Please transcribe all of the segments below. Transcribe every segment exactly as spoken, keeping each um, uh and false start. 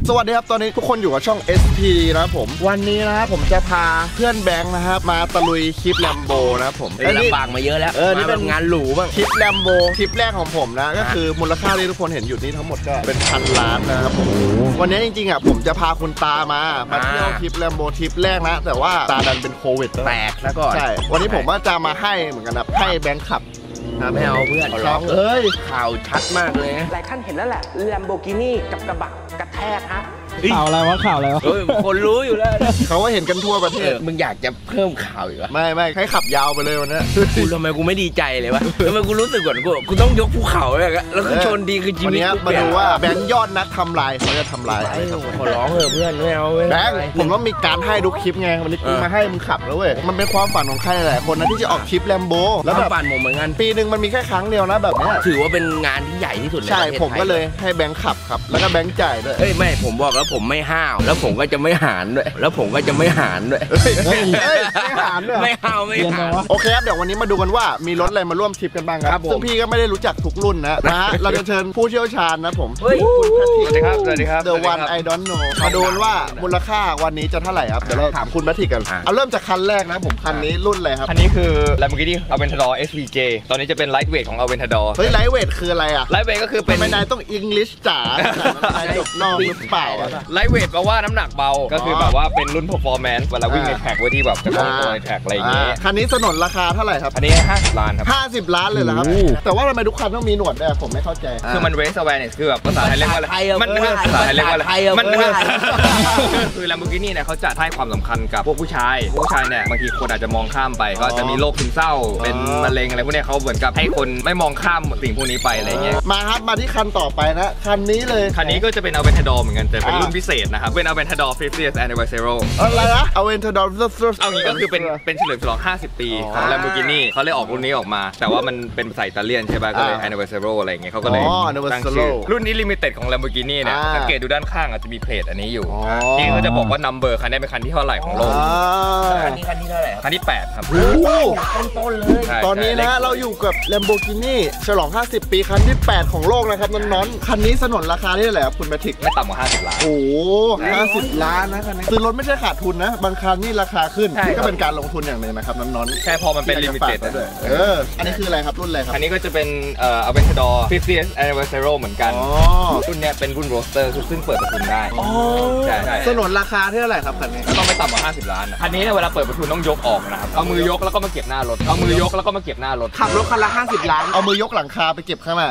สวัสดีครับตอนนี้ทุกคนอยู่กับช่อง เอส พี นะครับผมวันนี้นะครับผมจะพาเพื่อนแบงค์นะครับมาตะลุยคลิปแลมโบนะครับผมลำบากมาเยอะแล้วเออนี่เป็นงานหรูบ้างคลิปแลมโบคลิปแรกของผมนะก็คือมูลค่าที่ทุกคนเห็นอยู่นี่ทั้งหมดก็เป็นพันล้านนะครับผมวันนี้จริงๆอ่ะผมจะพาคุณตามามาเที่ยวคลิปแลมโบทริปแรกนะแต่ว่าตาดันเป็นโควิดแตกซะก่อนใช่วันนี้ผมว่าจะมาให้เหมือนกันนะให้แบงค์ขับไม่เอาเพื่อนร้องเอ้ยข่าวชัดมากเลยหลายท่านเห็นแล้วแหละแลมโบกินี่กับกระบะกระแทกฮะข่าวอะไรวะข่าวอะไรวะคนรู้อยู่แล้วเขาก็เห็นกันทั่วประเทศมึงอยากจะเพิ่มข่าวอีกวะไม่ไม่ให้ขับยาวไปเลยวันนี้กูทำไมกูไม่ดีใจเลยวะทำไมกูรู้สึกก่อนกูกูต้องยกภูเขาเลยแล้วก็ชนดีคือชีวิตวันนี้มาดูว่าแบงค์ยอดนักทำลายเขาจะทำลายขอร้องเถอะเพื่อนไม่เอาแบงค์ผมต้องมีการให้ดูคลิปไงวันนี้กูมาให้มึงขับแล้วเว้ยมันเป็นความฝันของใครหลายคนนะที่จะออกคลิปแลมโบแล้วแบบฝันผมเหมือนกันปีหนึ่งมันมีแค่ครั้งเดียวนะแบบนี้ถือว่าเป็นงานที่ใหญ่ที่สุดใช่ผมก็เลยให้แบงค์ขับครับแล้วก็แบงค์จ่ายด้วยเฮ้ยไม่ผมบอกแล้วผมไม่ห้าวแล้วผมก็จะไม่หารด้วยแล้วผมก็จะไม่หารด้วยไม่หารด้วยไม่ห้าวไม่หารโอเคครับเดี๋ยววันนี้มาดูกันว่ามีรถอะไรมาร่วมทริปกันบ้างครับซึ่งพี่ก็ไม่ได้รู้จักทุกรุ่นนะนะฮะเราจะเชิญผู้เชี่ยวชาญนะผมคุณแพทริกสวัสดีครับสวัสดีครับ The One I Don't Know มาดูว่ามูลค่าวันนี้จะเท่าไหร่ครับเดี๋ยวเราถามคุณแพทริกกันเอาเริ่มจากคันแรกนะผมคันนี้รุ่นอะไรครับคันนี้คือ Lamborghini Aventador เอส วี เจ ตอนนี้จะเป็น Lightweight ของ Aventador เฮ้ย Lightweight คืออะไรอะ Lightweight ก็คือเป็นไม่ได้ต้อง English จ๋าจบนอกหรือเปล่า Lightweight แปลว่าน้ำหนักเบาก็คือแบบว่าเป็นรุ่น performance เวลาวิ่งในแท็กไว้ที่แบบจะคล่องตัวในแท็กอะไรอย่างเงี้ยคันนี้สนนราคาเท่าไหร่ครับอันนี้ห้าสิบล้านครับห้าสิบล้านเลยเหรอครับแต่ว่าทำไมทุกคันต้องมีหนวดด้วยผมไม่เข้าใจคือมัน race awareness คือแบบภาษาไทยเรียกว่าอะไรมันภาษาไทยเรียกว่าอะไรมันคือ Lamborghini เนี่ยเขาจะให้ความสำคัญกับพวกผู้ชายผู้ชายเนี่ยบางทีคนอาจจะมองข้ามไปก็จะมีโรคซึมเศร้าเป็นมะเร็งอะไรพวกนี้เขาเหมือนกับให้คนไม่มองข้ามสิ่งพวกนี้ไปอะไรเงี้ยมาครับมาที่คันต่อไปนะคันนี้เลยคันนี้ก็จะเป็น Aventador เหมือนกันแต่เป็นรุ่นพิเศษนะครับเป็น Aventador ฟิฟตี้ anniversary อะไรนะ Aventador เอางี้ก็คือเป็นเป็นเฉลิมฉลองห้าสิบปีของ Lamborghini เขาเลยออกรุ่นนี้ออกมาแต่ว่ามันเป็นภาษาอิตาเลียนใช่ป่ะก็เลย anniversary อะไรอย่างเงี้ยเขาก็เลยตั้งชื่อรุ่นนี้ limited ของ Lamborghini เนี่ยสังเกตดูด้านข้างอาจจะมีเพลทอันนี้อยู่ที่เขาจะบอกว่า number คันนี้เป็นคันที่เท่าไหร่ของโลกคันนี้คันที่เท่าไหร่คันที่แปดครับต้นๆเลยตอนนี้นะเราอยู่กับ Lamborghini ฉลองห้าสิบปีคันที่แปดของโลกนะครับน้องๆคันนี้สนนราคาที่เท่าไหร่ครับคุณแพทริกไม่ต่ำกว่าห้าสิบล้านโอ้ห้าสิบล้านนะคันนี้ซื้อรถไม่ใช่ขาดทุนนะบางคันนี่ราคาขึ้นก็เป็นการลงทุนอย่างหนึ่งนะครับน้องๆใช่พอมันเป็น limited ด้วยเอออันนี้คืออะไรครับรุ่นอะไรครับอันนี้ก็จะเป็นเอ่อ Aventador ฟิฟตี้ anniversary เหมือนกันรุ่นนี้เป็นรุ่น roadster ซึ่งเปิดประทุนได้ใช่สนนราคาเท่าไหร่ครับคันนี้ต้องไม่ต่ำกว่าห้าสิบล้านคันนี้เนี่ยเวลาเปิดประทุนต้องยกออกนะครับเอามือยกแล้วก็มาเก็บหน้ารถเอามือยกแล้วก็มาเก็บหน้ารถขับรถคันละห้าสิบล้านเอามือยกหลังคาไปเก็บข้างหน้า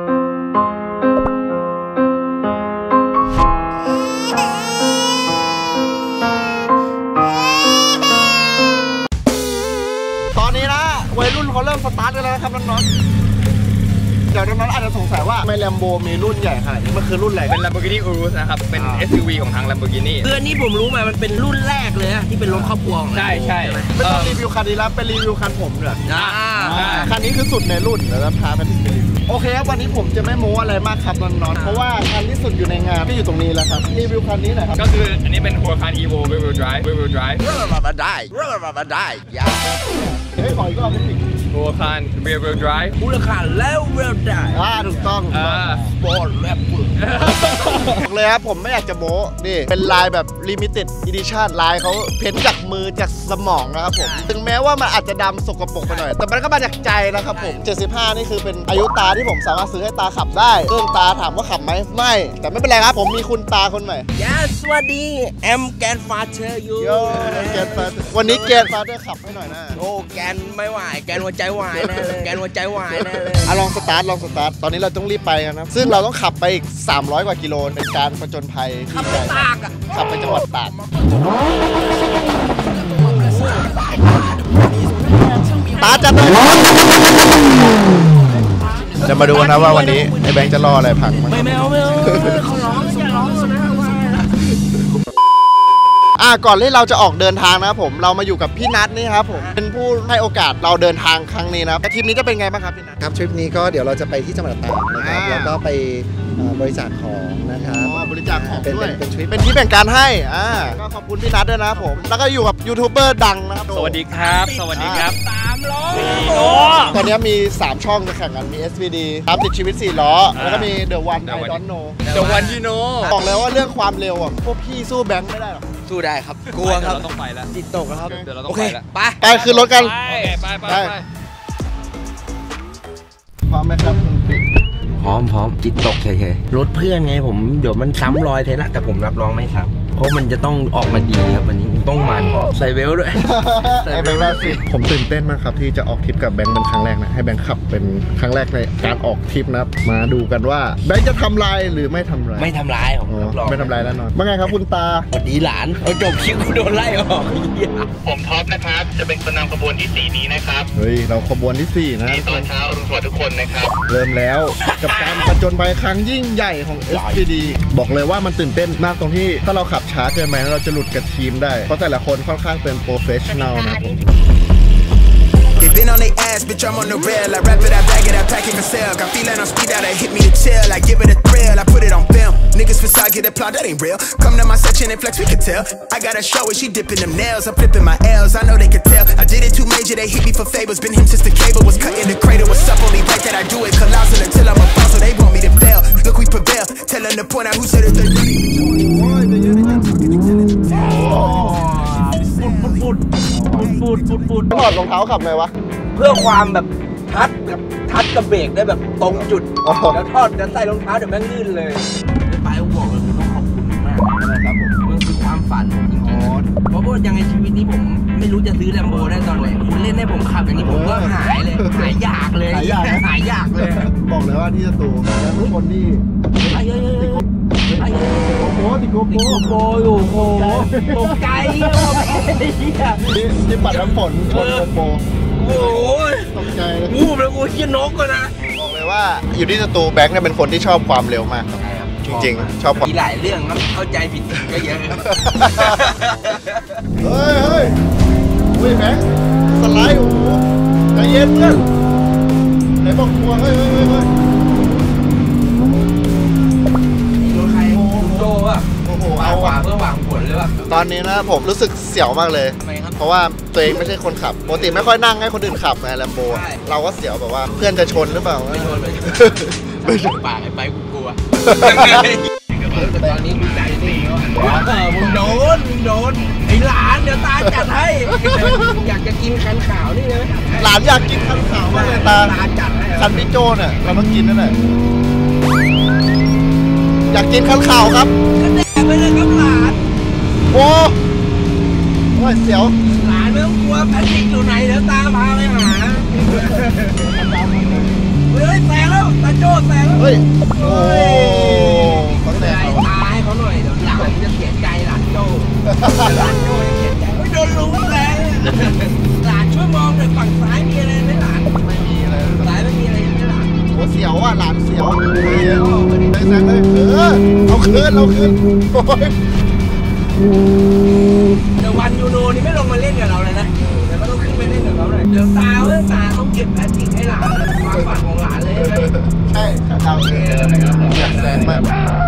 ตอนนี้นะวัยรุ่นเขาเริ่มสตาร์ทกันแล้วครับน้องๆเดี๋ยวน้องๆอาจจะสงสัยว่าไม่แลมโบมีรุ่นใหญ่ขนาดนี้มันคือรุ่นอะไรเป็น Lamborghini Urus นะครับเป็น เอส ยู วี ของทาง Lamborghini คืออันนี้ผมรู้มามันเป็นรุ่นแรกเลยที่เป็นรถครอบครัวใช่ใช่ไม่ต้องรีวิวคันนี้แล้วเป็นรีวิวคันผมเลยคันนี้คือสุดในรุ่นเดี๋ยวเราพาไปที่รีวิวโอเคครับวันนี้ผมจะไม่โม้อะไรมากครับน้องๆเพราะว่าคันที่สุดอยู่ในงานที่อยู่ตรงนี้แล้วครับรีวิวคันนี้หน่อยครับก็คืออันนี้เป็น Huracan Evo Rear Wheel Drive Rear Wheel Drive เรื่องมาได้เรื่องมาได้ยาเฮ้ยขออีกรอบนิดนึง Huracan Rear Wheel Drive Huracan แล้ว Rear Drive อ่าถูกต้องบอลแรปบอกเลยครับผมไม่อยากจะโม้นี่เป็นลายแบบ Limited Edition ลายเขาเพ้นจากมือจากสมองนะครับผมถึงแม้ว่ามันอาจจะดำสกปรกไปหน่อยแต่มันก็มาจากใจนะครับผมเจ็ดสิบห้านี่คือเป็นอายุตาที่ผมสามารถซื้อให้ตาขับได้เครื่องตาถามว่าขับไหมไม่แต่ไม่เป็นไรครับผมมีคุณตาคนใหม่ Yes สวัสดีแอมแกนฟาเธออยู่แกนฟาวันนี้แกนฟาเธอขับให้หน่อยนะโอ้แกนไม่ไหวแกนหัวใจวายแน่เลยแกนหัวใจวายแน่เลยอ่ะลองสตาร์ทลองสตาร์ทตอนนี้เราต้องรีบไปกันนะซึ่งเราต้องขับไปอีกสามร้อยกว่ากิโลเป็นการผจญภัยขับไปตากอ่ะขับไปจังหวัดตากตาจัดเลยจะมาดูนะว่าวันนี้ไอ้แบงค์จะรออะไรพังมั้งไม่ไม่เอาไม่เอาเขาร้องอย่าร้องนะอ่ะก่อนที่เราจะออกเดินทางนะครับผมเรามาอยู่กับพี่นัทนี่ครับผมเป็นผู้ให้โอกาสเราเดินทางครั้งนี้นะครับทริปนี้จะเป็นไงบ้างครับพี่นัทครับทริปนี้ก็เดี๋ยวเราจะไปที่จังหวัดตากนะครับอ่าแล้วก็ไปเอ่อบริจาคของนะครับอ๋อบริจาคของเป็นด้วยเป็นเป็นทริปเป็นที่แบ่งการให้อ่าก็ขอบคุณพี่นัทด้วยนะครับผมแล้วก็อยู่กับยูทูบเบอร์ดังนะครับสวัสดีครับ สวัสดีครับสามล้อตอนนี้มีสามช่องจะแข่งกันมี เอส วี ดี ตามติดชีวิตสี่ล้อแล้วก็มี The One I Don't Know เดี๋ยววันที่โนบอกเลยว่าเรื่องความเร็วอ่ะพวกพี่สู้แบงค์ไม่ได้หรอกสู้ได้ครับกลัวครับเราต้องไปแล้วจิตตกครับเดี๋ยวเราต้อโอง เคไปแล้วไปไปขึ้นรถกันไปไปไปไป พร้อมไหมครับคุณปิ๊กพร้อมพร้อมจิตตกเฉยๆรถเพื่อนไงผมเดี๋ยวมันซ้ำรอยเทละแต่ผมรับรองไม่ซ้ำเพราะมันจะต้องออกมาดีครับวันนี้ต้องมันใส่เวลด้วยไอ้แบงค์ล่าสุดผมตื่นเต้นมากครับที่จะออกทริปกับแบงค์เป็นครั้งแรกนะให้แบงค์ขับเป็นครั้งแรกในการออกทริปนะครับมาดูกันว่าแบงค์จะทำลายหรือไม่ทำลายไม่ทำร้ายผมอ๋อรับรองไม่ทำลายแน่นอนว่าไงครับคุณตาสวัสดีหลานเอาจบคลิปกูโดนไล่ออกเหี้ยผมท็อปนะครับ จะเป็นคนนำขบวนที่สี่นี้นะครับเฮ้ยเราขบวนที่สี่นะนี่ตอนเช้าอรุณสวัสดิ์ทุกคนนะครับเริ่มแล้วกับการผจญภัยครั้งยิ่งใหญ่ของ เอส พี ดี บอกเลยว่ามันตื่นเต้นมากตรงที่ถ้าเราขับช้าเกินไปเราจะหลุดกับทีมได้เพราะแต่ละคนค่อนข้างเป็นโปรเฟชชั่นแนลนะครับผม They been on their ass, bitch, I'm on the rail. I wrap it, I bag it, I pack it for sale. Got feeling on speed out, they hit me to chill. I give it a thrill, I put it on film. Niggas facade, get applaud, that ain't real. Come to my section and flex, we can tell. I got a show where she dipping them nails. I'm flipping my L's, I know they can tell. I did it too major, they hit me for favors. Been him since the cable was cut in the cradle. What's up, only right that I do it. Colossal until I'm a boss, so they want me to fail. Look, we prevail. Tell them to point out who said it. ถอดรองเท้าขับไงวะเพื่อความแบบทัดแบบทัดกับเบรกได้แบบตรงจุดอ๋อแล้วทอดแล้วใส่รองเท้าเดี๋ยวแม่งลื่นเลยไปผมบอกเลยผมต้องขอบคุณมากนะครับผมมันคือความฝันผมจริงๆเพราะว่ายังไงชีวิตนี้ผมไม่รู้จะซื้อแลมโบได้ตอนไหนคุณเล่นให้ผมขับอย่างนี้ผมก็หายเลยหายยากเลยหายยากนะหายยากเลยบอกเลยว่าที่จะตูแล้วทุกคนที่ไปเยอะๆไปเยอะๆโอ้โหติโกติดโก้โกโบอยู่โอ้โหตกใจว่าไปเหี้ยที่ที่ปัดน้ำฝนชนโกโบโอ้โหตกใจเลยงูแล้วกูเชี่ยนกก็นะบอกเลยว่าอยู่ที่สตูแบงค์เนี่ยเป็นคนที่ชอบความเร็วมากครับจริงๆชอบความมีหลายเรื่องครับเข้าใจผิดก็เยอะครับเฮ้ยเฮ้ยอุ้ยแบงค์สไลด์โอ้โหใจเย็นเพื่อนไหนบอกกลัวเฮ้ยเฮ้ยเฮ้ยเฮ้ยรถใครโจป่ะโอ้โหวาเอางขวาว่ะเพื่อวางผลเลยป่ะตอนนี้นะผมรู้สึกเสียวมากเลยทำไมครับเพราะว่าตัวเองไม่ใช่คนขับปกติไม่ค่อยนั่งให้คนอื่นขับไงแลมโบใช่เราก็เสียวแบบว่าเพื่อนจะชนหรือเปล่าไม่ชนไม่ชนไม่ชนปากไอ้ไปกูกลัวแต่ตอนนี้กูใจนิ่งแล้วอะเออมึงโดนมึงโดนไอ้หลานเดี๋ยวตาจัดให้อยากจะกินคันขาวนี่เลยหลานอยากกินคันขาวมากเลยตาตาจัดให้คันพี่โจเนี่ยเราต้องกินนั่นแหละอยากกินคันขาวครับก็แดกไปเลยครับหลานโอ้โอ้ยเสียวหลานไม่ต้องกลัวแพทริกอยู่ไหนเดี๋ยวตาพาไปหาเฮ้ยแซงแล้วตาโจ้แซงแล้วเฮ้ยโอ้เขาแซใจงตายเขาหน่อยเดี๋ยวหลานจะเสียใจหลานโจ้หลานโจ้จะเสียใจไม่โดนลุงแซงหลานช่วยมองหน่อยฝั่งซ้ายมีอะไรไหมหลานไม่มีอะไรซ้ายไม่มีอะไรใช่ไหมหลานโอ้เสียวอ่ะหลานเสียวเฮ้ยเลยแซงเลยเออเอาคืนเอาคืนโอ้ยเดี๋ยววันยูโนนี่ไม่ลงมาเล่นกับเราเลยนะเดี๋ยวก็ต้องขึ้นไปเล่นกับเขาหน่อยเดี๋ยวตาเว้ยตาต้องเก็บแพทริกให้หลานความฝันของหลานเลยใช่ไหมใช่เอาคืนอยากแซงมาก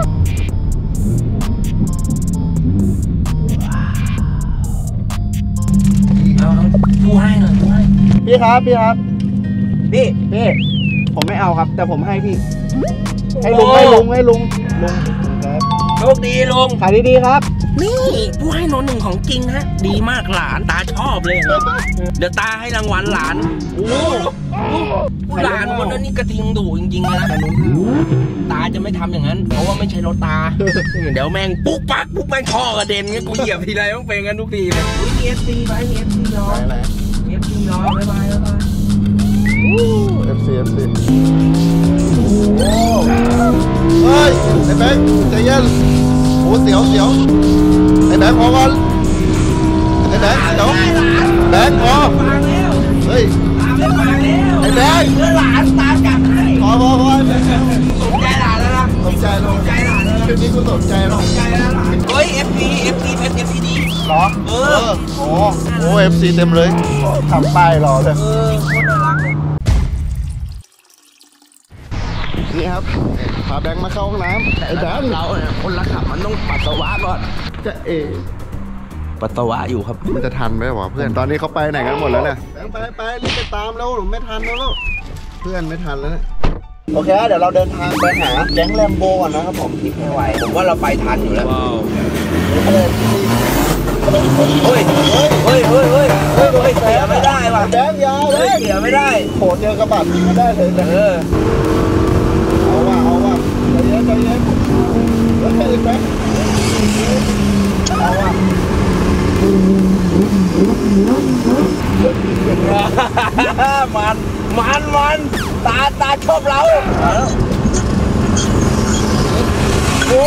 เอาดูให้หน่อยดูให้พี่ครับพี่ครับพี่พี่ผมไม่เอาครับ แต่ผมให้พี่ให้ลุงให้ลุงให้ลุงลุงครับโชคดีลุงขายดีๆครับนี่ผู้ให้นนหนึ่งของจริงฮะ ดีมากหลานตาชอบเลย เดี๋ยวตาให้รางวัลหลานโอ้หลานคนนั้นนี่กระทิงดุจริงๆเลยนะตาจะไม่ทำอย่างนั้น เพราะว่าไม่ใช่รถตา เดี๋ยวแม่งปุ๊กปักปุ๊กแม่งท่อกระเด็นเงี้ยกูเหยียบทีไรต้องเป็นกันทุกทีเลยมีเอฟซีไปมีเอฟซีน้องเอฟซีน้องบ๊ายบายบ๊ายบายเอฟซีเอฟซีเฮ้ยไอ้แบงค์ใจเย็นโอ้เสียวเสียวไอ้แบงค์พอก่อนไอ้แบงค์เดี๋ยวแบงค์พอฟังแล้วเฮ้ยตาไม่ฟังแล้วไอ้แบงค์เมื่อหลานตาจับให้พอพอพอสนใจหลานแล้วนะสนใจลงใจหลานแล้วคลิปนี้กูสนใจลงใจแล้วหลานเฮ้ย เอฟ พี เอฟ พี เพชร เอฟ พี ดีรออ้ เอฟ ซี เต็มเลยทำป้ายรอเลยนี่ครับพาแบงค์มาเข้าห้องน้ำไอ้แบงค์เราเนี่ยคนละขับมันต้องปัสสาวะก่อนจะเอปัสสาวะอยู่ครับมันจะทันไหมวะเพื่อนตอนนี้เขาไปไหนกันหมดแล้วเนี่ยแบงค์ไปไปรีบไปตามแล้วหนูไม่ทันแล้วเพื่อนไม่ทันแล้วเนี่ยโอเคเดี๋ยวเราเดินทางไปหาแก๊งแลมโบก่อนนะครับผมคิดไม่ไหวผมว่าเราไปทันอยู่แล้วเฮ้ยเฮ้ยเฮ้ยเฮ้ยเฮ้ยเฮ้ยเฮ้ยเสียไม่ได้ว่ะแบงค์ยาวเลเฮ้ยยเสียไม่ได้โหเจอกระบะยิงไม่ได้เลยเออเอาว่ะเอาว่ะใจเย็นใจเย็นแล้วแค่อีกแบงค์เอาว่ะมันมันมันตาตาชอบเราโอ้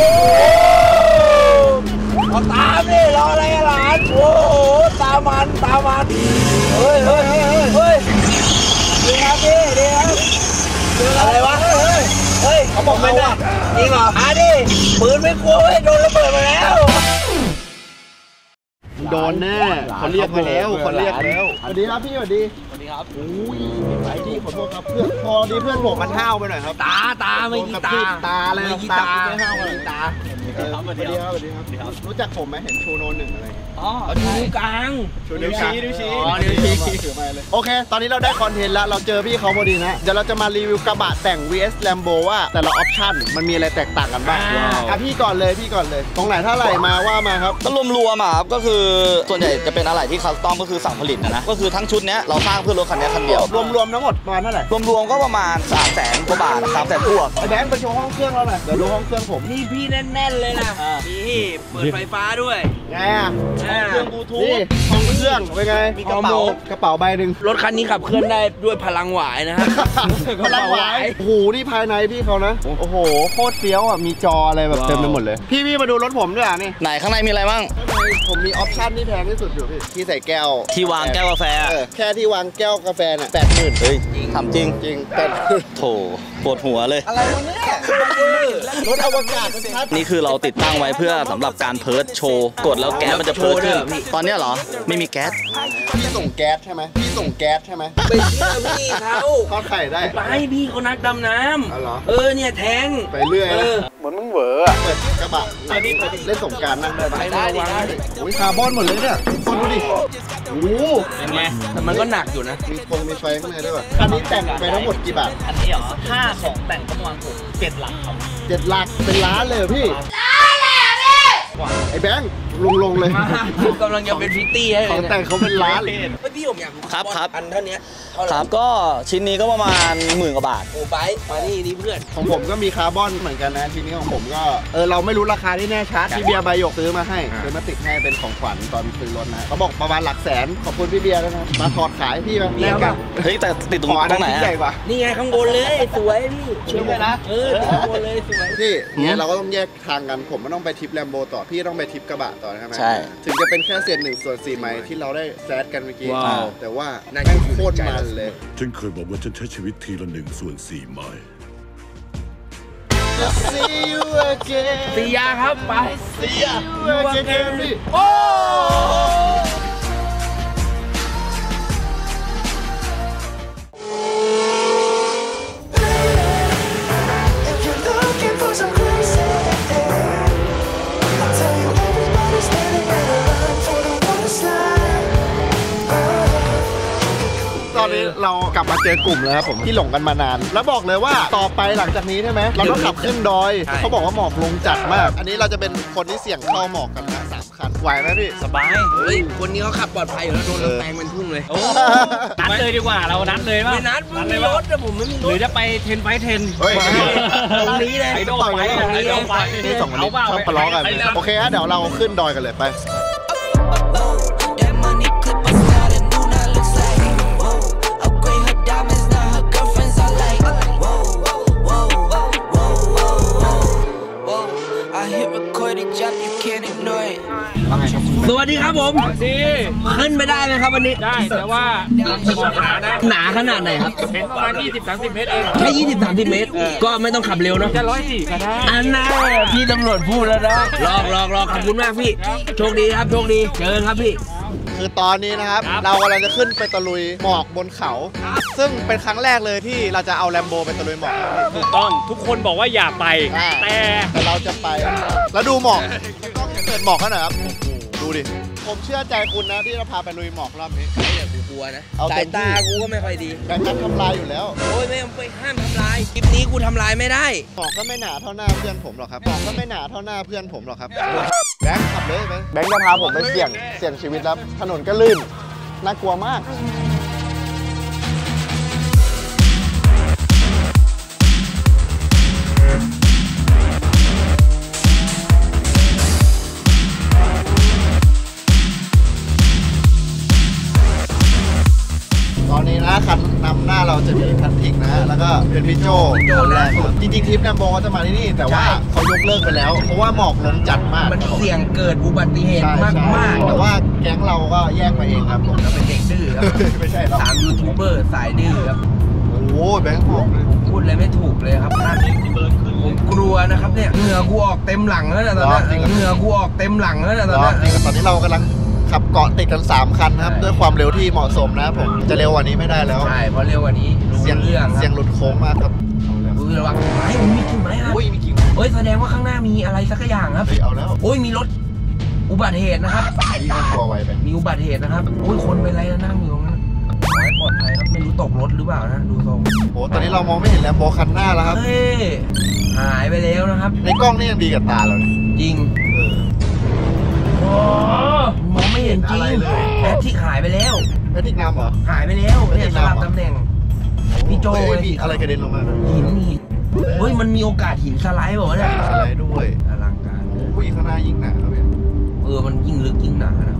เอาตามดิรออะไรกันหลานโอ้โหตามันตามันเฮ้ยเฮ้ยเฮ้ยเฮ้ยดีครับพี่ดีครับอะไรวะเฮ้ยเฮ้ยเขาบอกไม่ได้จริงเหรออ่ะดิปืนไม่กลัวเว้ยโดนระเบิดมาแล้วโดนแน่เขาเรียกไปแล้วเขาเรียกแล้วสวัสดีครับพี่สวัสดีสวัสดีครับโอ้ยไปที่ขอโทษครับเพื่อนพอดีเพื่อนผมมันห้าวไปหน่อยครับตาตาไม่กีตาตาเลยไม่กีตาไม่ห้าวอะไรตาสวัสดีครับสวัสดีครับรู้จักผมไหมเห็นชูโนหนึ่งอะไรอ๋อนิ้วกลางชูนิ้วชี้นิ้วชี้อ๋อนิ้วชี้ถือไม้เลยโอเคตอนนี้เราได้คอนเทนต์แล้วเราเจอพี่เขาพอดีนะเดี๋ยวเราจะมารีวิวกระบะแต่ง วี เอส Lambo ว่าแต่ละออปชั่นมันมีอะไรแตกต่างกันบ้างอ่ะพี่ก่อนเลยพี่ก่อนเลยตรงไหนเท่าไหร่มาว่ามาครับก็รวมๆอ่ะครับก็คือส่วนใหญ่จะเป็นอะไรที่คัสตอมก็คือสั่งผลิตนะนะก็คือทั้งชุดเนี้ยเราสร้างเพื่อรถคันนี้คันเดียวรวมๆทั้งหมดประมาณเท่าไหร่รวมๆก็ประมาณสามแสนกว่าบาทนะครับแต่บวกไอ้แบงค์ไปโชว์ห้องเครื่องเราหน่อยเดี๋ยวดูห้องเครื่องผมนี่พี่แน่นๆเลยนะนี่เปิดไฟฟ้าด้วยไงอ่ะเครื่องบลูทูธนี่ห้องเครื่องเป็นไงมีกระเป๋ากระเป๋าใบหนึ่งรถคันนี้ขับเคลื่อนได้ด้วยพลังหวายนะฮะพลังหวายโอ้โหนี่ภายในพี่เขานะโอ้โหโคตรเฟี้ยวอ่ะมีจออะไรแบบเต็มไปหมดเลยพี่พี่มาดูรถผมด้วยอ่ะนี่ไหนข้างในมีอะไรบ้างข้างในผมมีออปชั่นที่แพงที่สุดอยู่พี่ที่ใส่แก้วที่วางแก้วกาแฟเออแค่ที่วางแก้วกาแฟน่ะแปดหมื่นเฮ้ยทำจริงจริงแปดหมื่นโถปวดหัวเลยอะไรวะเนี่ยรถอวกาศชัดนี่คือเราติดตั้งไว้เพื่อสำหรับการเพิร์ชโชว์กดแล้วแก๊สมันจะเพิร์ชขึ้นตอนเนี้ยเหรอไม่มีแก๊สพี่ส่งแก๊สใช่ไหมพี่ส่งแก๊สใช่ไหมไปเชื่อพี่เขาทอดไข่ได้ไปพี่เขานักดำน้อ๋อเหรอำเออเนี่ยแทงไปเรื่อยเอนะอเหมือนมึงเหวออะเปิดกระบะเล่นสงกรารนั่งได้ไปได้ดิได้โอ้ยคาร์บอนหมดเลยเนี่ยคนดูดิโอ้โหเป็นไงแต่มันก็หนักอยู่นะมีฟงมีไฟข้างในด้วยว่ะอันนี้แต่งไปทั้งหมดกี่บาทอันนี้เหรอห้าสองแต่งก็ประมาณหกเจ็ดหลักครับเจ็ดหลักเป็นล้านเลยเหรอพี่ไอ้แบงค์ลงลงเลยกำลังจะเป็นพิตตี้ให้ของแต่งเขาเป็นล้านเฮ้ยพี่ผมอยากรู้ครับครับอันเท่านี้เท่าไหครับก็ชิ้นนี้ก็ประมาณหมื่นกว่าบาทโอ้ไปมานี่นี่เพื่อนของผมก็มีคาร์บอนเหมือนกันนะทีนี้ของผมก็เออเราไม่รู้ราคาที่แน่ชัดพี่เบียร์ใบหยกซื้อมาให้ซื้อมาติดให้เป็นของขวัญตอนซื้อรถนะเขาบอกประมาณหลักแสนขอบคุณพี่เบียร์ด้วยนะมาถอดขายพี่มาแลกกันเฮ้ยแต่ติดตรงขออันตรนั้งนไหนชิ้นใหญ่อะกว่านี่ไงข้างบนเลยสวยพี่ช่วยนะเออข้างบนเลยสวยพี่เนี่ยเราก็ต้องแยกทางกันผมไม่ต้องไปทริปแลมโบต่อพี่ต้องไปทริปกระบะต่อใช่ไหมใช่ถึงจะเป็นแค่เศษหนึ่งส่วนสี่ไม้ที่เราได้แซดกันเมื่อกี้ว้าวแต่ว่าแม่งโคตรมันเลยฉันเคยบอกว่าฉันใช้ชีวิตทีละหนึ่งส่วนสี่ไม้ See you again สียาครับไป See you again พี่โอ้ ตอนนี้เรากลับมาเจอกลุ่มแล้วครับผมที่หลงกันมานาน แล้วบอกเลยว่าต่อไปหลังจากนี้ใช่ไหมเราต้องขับขึ้นดอยเขาบอกว่าหมอกลงจัดมาก อันนี้เราจะเป็นคนที่เสี่ยงเข้าหมอกกันนะสามคันไหวไหมพี่สบายเฮ้ยคนนี้เขาขับปลอดภัยอยู่แล้วโดนแตงมันพุ่งเลยนัดเลยดีกว่าเรานัดเลยป่ะไม่นัดไม่มีรถแต่ผมไม่มีรหรือถจะไปเทนไฟเทนเฮ้ยตรงนี้เลยไอดอลไฟตรงนี้ไอดอลไฟนี่สองคนนี้ชอบทะเลาะกันโอเคฮะเดี๋ยวเราขึ้นดอยกันเลยไปสวัสดีครับผมขึ้นไม่ได้เลยครับวันนี้ได้แต่ว่าบอกหนานะหนาขนาดไหนครับเป็นประมาณยี่สิบสามสิบเมตรเองแค่ยี่สิบสามสิบเมตร ก็ไม่ต้องขับเร็วเนาะจะร้อยสี่ก็ได้อันน่าพี่ตำรวจพูดแล้วนะลอกลอกลอกขอบคุณมากพี่ โชคดีครับโชคดีเจอกันครับพี่คือตอนนี้นะครับเรากำลังจะขึ้นไปตะลุยหมอกบนเขาซึ่งเป็นครั้งแรกเลยที่เราจะเอาแลมโบไปตะลุยหมอกถูกต้องทุกคนบอกว่าอย่าไปแต่แต่เราจะไปแล้วดูหมอกต้องเกิดหมอกขนาดครับดูดิผมเชื่อใจคุณนะที่จะพาไปลุยหมอกรอบนี้อย่ากูกลัวนะสายตากูก็ไม่ค่อยดีแบงค์ทำลายอยู่แล้วโอ้ยไม่ไปห้ามทำลายคลิปนี้กูทำลายไม่ได้หมอกก็ไม่หนาเท่าหน้าเพื่อนผมหรอกครับหมอกก็ไม่หนาเท่าหน้าเพื่อนผมหรอกครับแบงค์ขับเลยแบงค์แบงค์จะพาผมไปเสี่ยงเสี่ยงชีวิตแล้วถนนก็ลื่นน่ากลัวมากตอนนี้นะคันนำหน้าเราจะมีพันทิกนะแล้วก็เป็นพี่โจคนแรกจริงๆทริปแลมโบเขาจะมาที่นี่แต่ว่าเขายกเลิกไปแล้วเพราะว่าหมอกลงจัดมากมันเสี่ยงเกิดอุบัติเหตุมากมากแต่ว่าแก๊งเราก็แยกมาเองครับผมเราเป็นเด็กดื้อครับไม่ใช่สามยูทูบเบอร์สายดื้อครับโอ้แบงค์บอกเลยพูดอะไรไม่ถูกเลยครับท่านผมกลัวนะครับเนี่ยเหงื่อกูออกเต็มหลังแล้วนะตอนนี้เหงื่อกูออกเต็มหลังแล้วนะตอนนี้ตอนนี้เรากำลังขับเกาะติดกันสามคันครับด้วยความเร็วที่เหมาะสมนะผมจะเร็วกว่านี้ไม่ได้แล้วใช่เพราะเร็วกว่านี้เสียงเรื่องเสียงหลุดโค้งมากครับระวังไม้มีกิ่งไม้ครับโอ้ยมีกิ่งโอ้ยแสดงว่าข้างหน้ามีอะไรสักอย่างครับเอาแล้วโอ้ยมีรถอุบัติเหตุนะครับมีคนกลัวไว้ไปมีอุบัติเหตุนะครับโอ้ยคนเป็นไรนั่งอยู่ตรงนั้นไว้ปลอดภัยครับไม่รู้ตกรถหรือเปล่านะดูทรงโอ้ตอนนี้เรามองไม่เห็นแลมโบคันหน้าแล้วครับเฮ้ยหายไปแล้วนะครับในกล้องนี่ยังดีกับตาเราจริงมองไม่เห็นจริงแพทริกหายไปแล้วแพทริกนำเหรอหายไปแล้วเนี่ยสลับตำแหน่งพี่โจมีอะไรกระเด็นลงมาหินหินเฮ้ยมันมีโอกาสหินสไลด์บอกว่าเนี่ยสไลด์ด้วยอลังการผู้หญิงข้างหน้ายิ่งหนาครับเนี่ยเออมันยิ่งลึกยิ่งหนานะ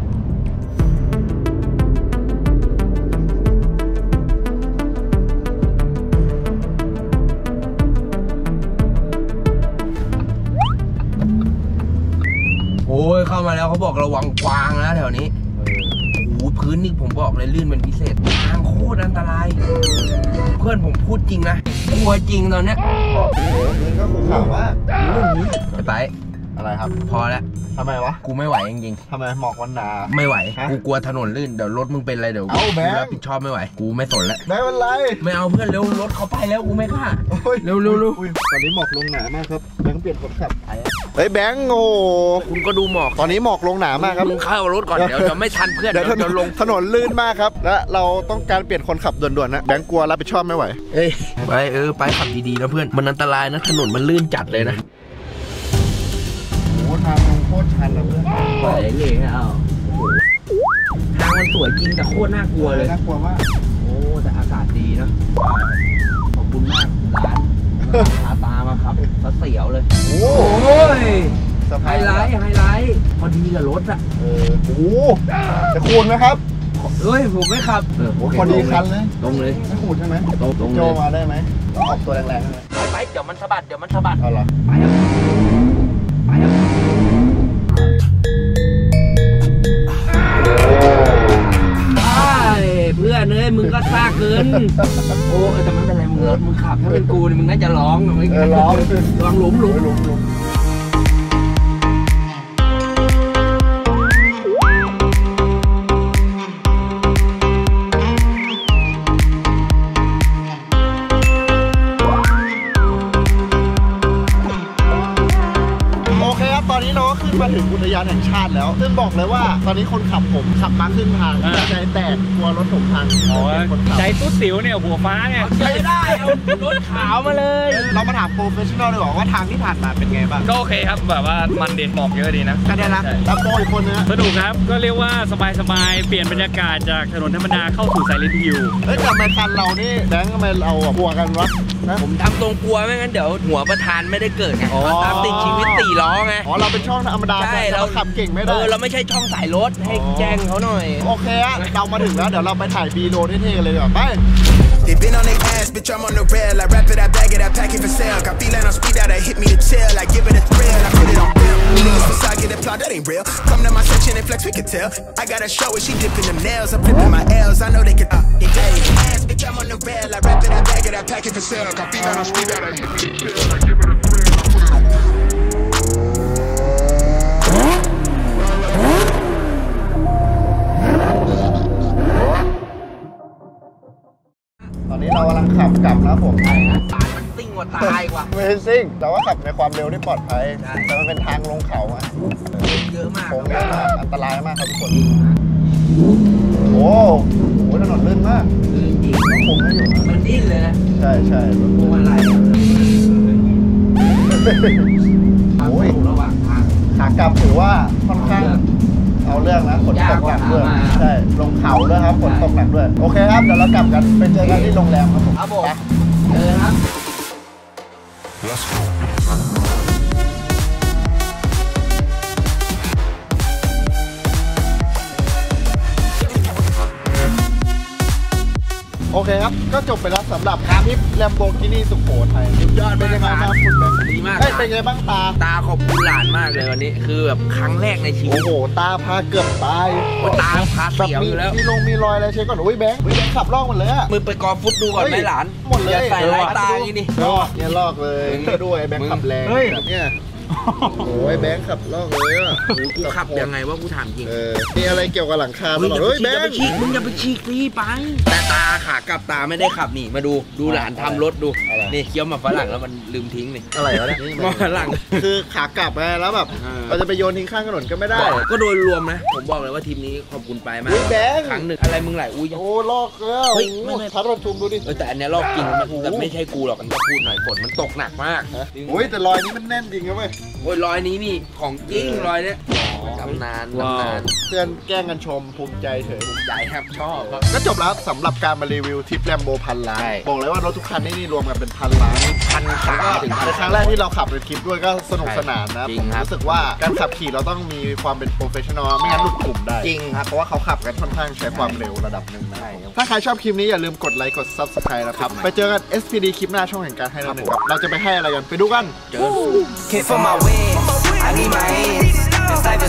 โอ้ยเข้ามาแล้วเขาบอกระวังกวางนะแถวนี้โอ้พื้นนี่ผมบอกเลยลื่นเป็นพิเศษทางโคตรอันตรายเพื่อนผมพูดจริงนะกลัวจริงตอนเนี้ยโอ้โหมันก็ขู่ข่าวว่าไปอะไรครับพอแล้วทำไมวะกูไม่ไหวจริงๆทำไมหมอกวันหนาไม่ไหวกูกลัวถนนลื่นเดี๋ยวรถมึงเป็นอะไรเดี๋ยวกูรับผิดชอบไม่ไหวกูไม่สนแล้วไม่เป็นไรไม่เอาเพื่อนเร็วรถเขาไปแล้วกูไม่กล้าเร็วเร็วเร็วตอนนี้หมอกลงหนามากครับแบงค์เปลี่ยนคนขับเฮ้ยแบงค์โง่คุณก็ดูหมอกตอนนี้หมอกลงหนามากครับมึงเข้ารถก่อนเดี๋ยวจะไม่ทันเพื่อนเดี๋ยวลงถนนลื่นมากครับและเราต้องการเปลี่ยนคนขับด่วนๆนะแบงค์กลัวรับผิดชอบไม่ไหวเอ้ยไปเออไปขับดีๆนะเพื่อนมันอันตรายนะถนนมันลื่นจัดเลยนะโอ้ทางลงโคตรชันแล้วเพื่อนไปเลยเอาทางมันสวยจริงแต่โคตรน่ากลัวเลยน่ากลัวมากโอ้แต่อากาศดีนะขอบคุณมากร้านพาตามาครับเสียวเลยโอ้ยไฮไลท์ไฮไลท์พอดีกับรถอะเออโอ้จะคูณไหมครับเฮ้ยผมไม่ขับเออพอดีคันเลยตรงเลยไม่คูณใช่ไหมตรงตรงโจมาได้ไหมต้องออกตัวแรงๆเลยไปไปเดี๋ยวมันสะบัดเดี๋ยวมันสะบัดเอาเหรอไปครับไปครับเพื่อนเอ้ยมึงก็ซ่าเกินโอ้แต่มันเป็นไรมึงรถมึงขับถ้าเป็นกูนี่มึงน่าจะร้องไม่ร้องร้องหลุมหลุมหลุมตอนนี้เราก็ขึ้นมาถึงอุทยานแห่งชาติแล้วซึ่งบอกเลยว่าตอนนี้คนขับผมขับมาครึ่งทางใจแตกกลัวรถผมพังใจตุ๊ดติ๋วเนี่ยหัวฟ้าเนี่ยใช้ได้เอารถขาวมาเลยเรามาถามโปรเฟชชั่นอลดีกว่าว่าทางที่ผ่านมาเป็นไงบ้างก็โอเคครับแบบว่ามันดีหมอกเยอะดีนะก็ได้ละแล้วโปรอีกคนนึงสนุกครับก็เรียกว่าสบายๆเปลี่ยนบรรยากาศจากถนนธรรมดาเข้าสู่ไซเลนท์ฮิลเฮ้ยทำไมคันเรานี่แบงค์ทำไมเรากลัวกันวะผมทำตรงกลัวไม่งั้นเดี๋ยวหัวประธานไม่ได้เกิดไงตามติดชีวิตตีล้อไงอ๋อเราเป็นช่องธรรมดาใช่เราขับเก่งไม่ได้เออเราไม่ใช่ช่องสายรถให้แจ้งเขาหน่อยโอเคอะเรามาถึงแล้วเดี๋ยวเราไปถ่ายบีโดเท่ๆเลยดีกว่าไป They been on their ass, bitch, I'm on the rail. I wrap it, I bag it, I pack it for sale. Got feeling on speed out, I hit me to chill. I give it a thrill, I put it on film. Niggas beside get applaud, that ain't real. Come to my section and flex, we can tell. I got a show where she dipping them nails. I'm flipping my L's, I know they can. Uh, they ass, bitch, I'm on the rail. I wrap it, I bag it, I pack it for sale. Got feeling on speed out, I hit me to chill. I give it a thrill, I put it on film. โตอนนี้เรากำลังขับกลับนะครับผมตายมันซิ่งกว่าตายกว่าไม่ใช่ซิ่งแต่ว่าขับในความเร็วที่ปลอดภัยแต่มันเป็นทางลงเขาอะเยอะมากโค้งเยอะมากอันตรายมากครับทุกคนโอ้โหถนนลื่นมากลื่นจริงต้องคุมไม่อยู่มันดิ้นเลยนะใช่ใช่พวงมาลัยโอ้ยระหว่างทางขากลับถือว่าค่อนข้างเอาเรื่องนะฝนตกหนักด้วยใช่ลงเขาด้วยครับฝนตกหนักด้วยโอเคครับเดี๋ยวเรากลับกันไปเจอกันที่โรงแรมครับผมครับผมเจอครับโอเคครับก็จบไปแล้วสำหรับทริป Lamborghini สุโขทัยสุดยอดเป็นยังไงบ้างคุณแบงค์ดีมากเฮ้ยเป็นไงบ้างตาตาขอบคุณหลานมากเลยวันนี้คือแบบครั้งแรกในชีวิโอ้ตโหตาพาเกือบตายโอ้ตาพาเสียวอยู่แล้วมีลงมีรอยอะไรเช็คก่อนโอ้ยแบงค์แบงค์ขับล่องหมดเลยอะมึงไปกอฟุตดูก่อนไหมหลานหมดเลยอย่าใส่ร้ายตาอย่างนี้ดิลอกเนี่ยลอกเลยด้วยแบงค์ขับแรงแบบเนี้ยโอ้ยแบงค์ขับลอกเลยอ่ะกูขับยังไงว่ากูถามจริงเออมีอะไรเกี่ยวกับหลังคาตมึงลอดอย่าเฮ้ยไปแบฉีกงอย่าไปฉีกค์มึงอย่าไปฉีกรีไป แต่ตาขากลับตาไม่ได้ขับนี่มาดูดูหลานทำรถดูนี่เคี้ยวหมาฝรั่งแล้วมันลืมทิ้งนี่อะไรวะเนี่ยหมาฝรั่งคือขากลับไงแล้วแบบเราจะไปโยนทิ้งข้างถนนก็ไม่ได้ก็โดยรวมนะผมบอกเลยว่าทีมนี้ขอบคุณไปมากอุ๊ยแบงค์ครั้งหนึ่งอะไรมึงไหลอุ้ยโอ้ลอกแล้วเฮ้ยไม่ไม่ทัดรถชุมดูดิเออแต่อันเนี้ยรอบจริงมันแต่ไม่ใช่กูหรอกมันจะพูดหน่อยฝนมันตกหนักมากโอ้ยแต่รอยนี้มันแน่นจริงนะเว้ยโอ้ยรอยนี้นี่ของจริงรอยเนี้ยตำนานตำนานเพื่อนแกล้งกันชมภูมิใจเถอะใหญ่ครับชอบครับก็จบแล้วสำหรับการมารีวิวทริปแลมโบพันล้านบอกเลยว่ารถทุกคันนี่นี่รวมกันเป็นพันล้านพันสามถึงพันเป็นครั้งแรกที่เราขับในทริปด้วยก็สนุกสนานนะจริผงมครับรู้สึกว่าการขับขี่เราต้องมีความเป็นโปรเฟชชั่นอลไม่งั้นหลุดกลุ่มได้จริงครับเพราะว่าเขาขับกันค่อนข้างใช้ความเร็วระดับหนึ่งนะถ้าใครชอบคลิปนี้อย่าลืมกดไลค์กด ซับสไครบ์ นะครับไปเจอกัน เอส พี ดี คลิปหน้าช่องแห่งการให้เราหนึ่งครับเราจะไปให้อะไรกันไปดูกันเจอ Kick for my wins, I need my ends. This life is